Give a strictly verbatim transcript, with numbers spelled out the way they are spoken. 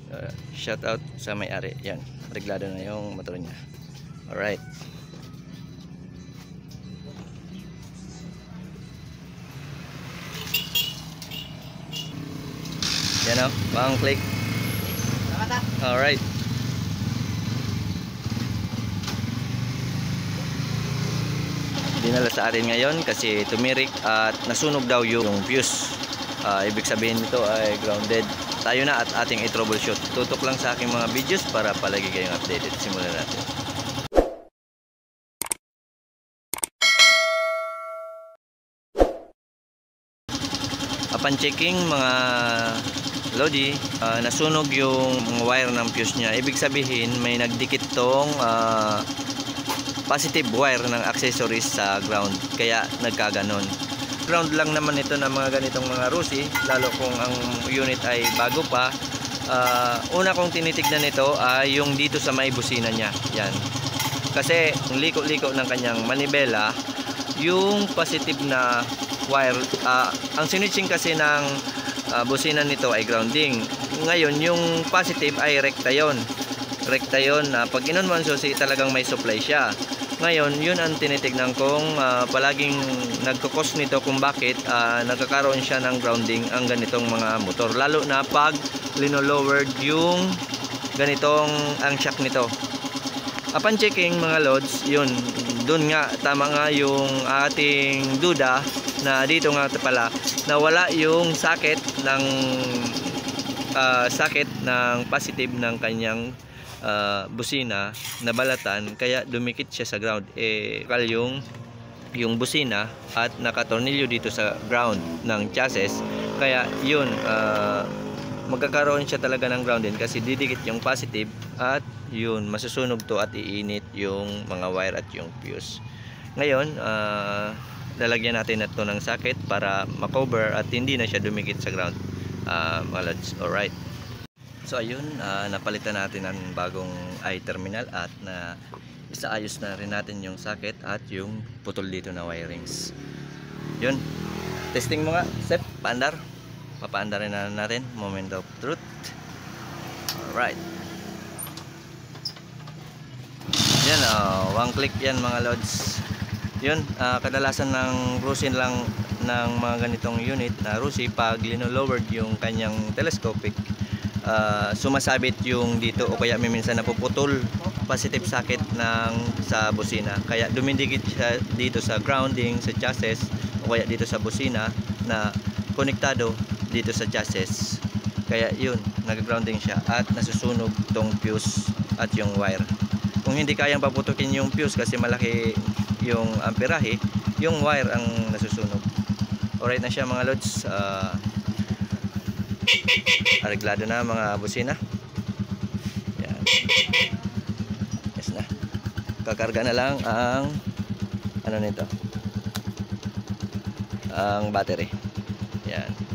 Uh, shout out sa may-ari. Yan, reglado na yung motor niya. Alright. Yan o, pang click. Alright. Dinala sa atin ngayon kasi tumirik at nasunog daw yung fuse. Uh, ibig sabihin nito ay grounded. Tayo na at ating i-troubleshoot. Tutok lang sa aking mga videos para palagi kayong updated. Simulan natin. Upon checking mga Lodi, uh, nasunog yung wire ng fuse niya. Ibig sabihin may nagdikit tong uh, positive wire ng accessories sa ground, kaya nagkaganon. Ground lang naman ito ng mga ganitong mga Rusi, lalo kung ang unit ay bago pa. Uh, una kong tinitignan nito ay yung dito sa may busina niya. Yan. Kasi liko-liko ng kanyang manibela, yung positive na wire, uh, ang sinitching kasi ng uh, busina nito ay grounding. Ngayon yung positive ay rekta yon. Rekta yon na uh, pag inunman susi talagang may supply siya. Ngayon yun ang tinitignan kong uh, palaging nagkukos nito kung bakit uh, nagkakaroon siya ng grounding ang ganitong mga motor, lalo na pag lino-lowered yung ganitong ang shock nito. Upon checking mga lods, yun, dun nga tama nga yung ating duda na dito nga pala nawala yung socket ng uh, socket ng positive ng kanyang uh, busina na balatan, kaya dumikit siya sa ground. Eh kal yung yung busina at nakatornilyo dito sa ground ng chassis, kaya yun uh, magkakaroon siya talaga ng ground din kasi didikit yung positive at yun masusunog to at iinit yung mga wire at yung fuse. Ngayon uh, lalagyan natin ito ng socket para makover at hindi na siya dumikit sa ground, uh, mga lods. Alright, so ayun, uh, napalitan natin ang bagong i-terminal at na isaayos na rin natin yung socket at yung putol dito na wirings. Yun, testing mo nga step, paandar. Papaandarin na natin, moment of truth. Alright, yan, uh, one click yan mga lods. Yun, uh, kadalasan ng Rusi lang ng mga ganitong unit na Rusi, pag lino-lowered yung kanyang telescopic, uh, sumasabit yung dito o kaya may minsan napuputol positive socket ng sa busina, kaya dumidikit siya dito sa grounding sa chassis o kaya dito sa busina na konektado dito sa chassis, kaya yun nag-grounding siya at nasusunog tong fuse at yung wire. Kung hindi kayang paputukin yung fuse kasi malaki yung amperahe, yung wire ang nasusunog. Alright na siya mga lods. uh, Areglado na mga busina. Yan. Yes na. Kakarga na lang ang ano nito, ang battery. Yan.